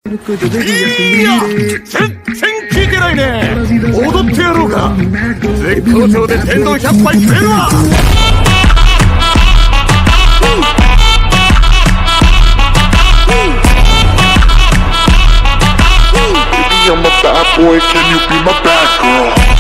いや全然聞いてないね。踊ってやろうか。絶好調で天丼100杯食えるわ。 I'm a bad boy, can you be my bad girl?